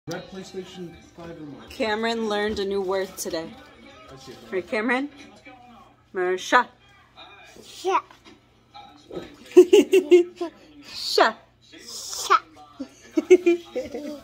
Red PlayStation 5 remote. Cameron learned a new word today. Right, Cameron? Marsha. Sha. Sha. Sha.